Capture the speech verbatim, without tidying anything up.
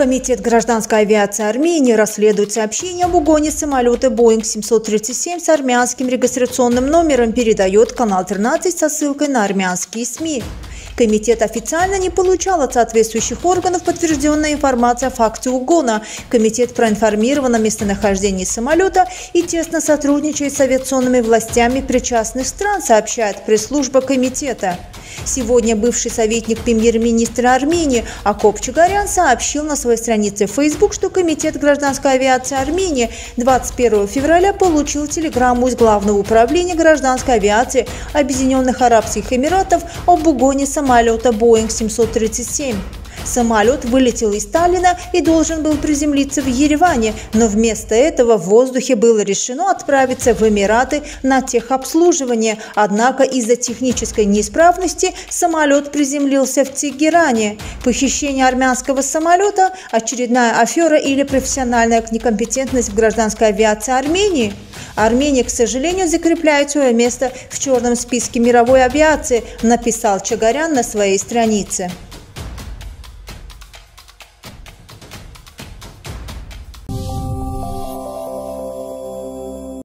Комитет гражданской авиации Армении расследует сообщение об угоне самолета Боинг семьсот тридцать семь с армянским регистрационным номером, передает канал тринадцать со ссылкой на армянские СМИ. Комитет официально не получал от соответствующих органов подтвержденной информации о факте угона. Комитет проинформирован о местонахождении самолета и тесно сотрудничает с авиационными властями причастных стран, сообщает пресс-служба комитета. Сегодня бывший советник премьер-министра Армении Акоп Чагарян сообщил на своей странице в Facebook, что Комитет гражданской авиации Армении двадцать первого февраля получил телеграмму из Главного управления гражданской авиации Объединенных Арабских Эмиратов об угоне самолета Боинг семьсот тридцать семь. Самолет вылетел из Таллина и должен был приземлиться в Ереване, но вместо этого в воздухе было решено отправиться в Эмираты на техобслуживание. Однако из-за технической неисправности самолет приземлился в Тегеране. Похищение армянского самолета – очередная афера или профессиональная некомпетентность в гражданской авиации Армении? Армения, к сожалению, закрепляет свое место в черном списке мировой авиации, написал Чагарян на своей странице.